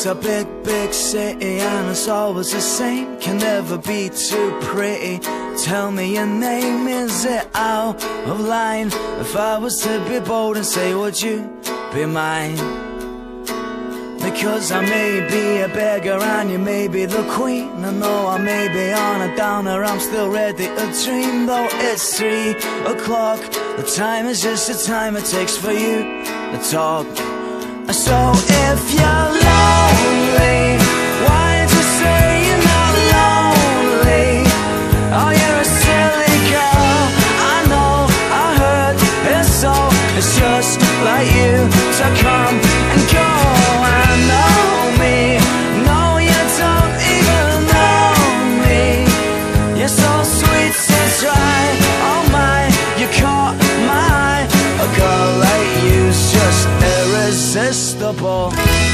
it's a big, big city and it's always the same. Can never be too pretty. Tell me your name, is it out of line? If I was to be bold and say, would you be mine? Because I may be a beggar and you may be the queen. And though I may be on a downer, I'm still ready to dream. Though it's 3 o'clock, the time is just the time it takes for you to talk. So if you're lonely, why don't you say you're not lonely? Oh, you're a silly girl, I know, I heard it's so. It's just like you to come and go. I know me, no, you don't even know me. You're so sweet, so dry, oh my, you caught my eye. A girl like you's just irresistible.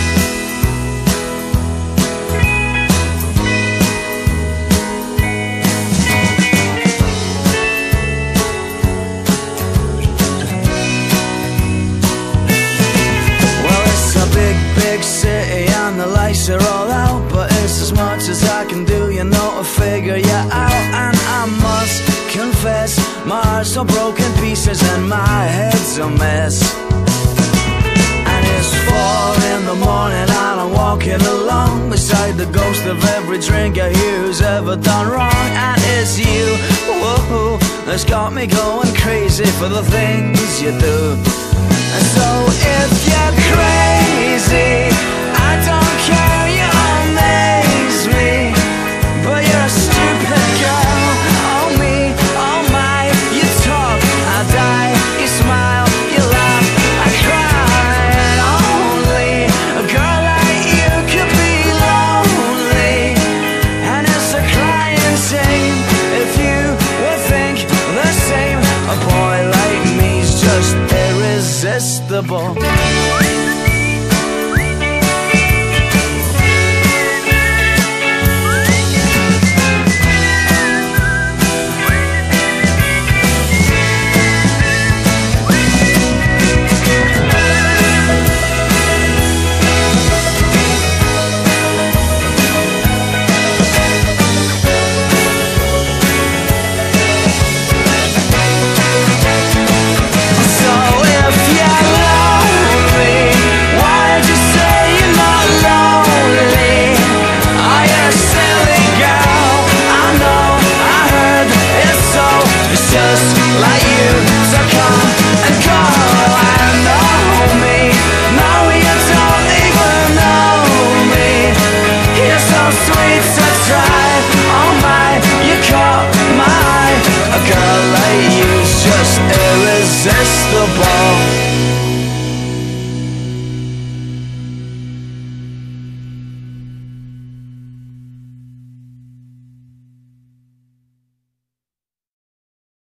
Big city and the lights are all out, but it's as much as I can do, you know, to figure you out. And I must confess, my heart's all broken pieces and my head's a mess. And it's 4 in the morning and I'm walking along beside the ghost of every drinker who's ever done wrong. And it's you, whoa, that's got me going crazy for the things you do. And so if you're crazy, I don't care, you amaze me. But you're a stupid girl, oh me, oh my. You talk, I die, you smile, you laugh, I cry. And only a girl like you could be lonely. And it's a crying shame if you would think the same. A boy like me's just irresistible.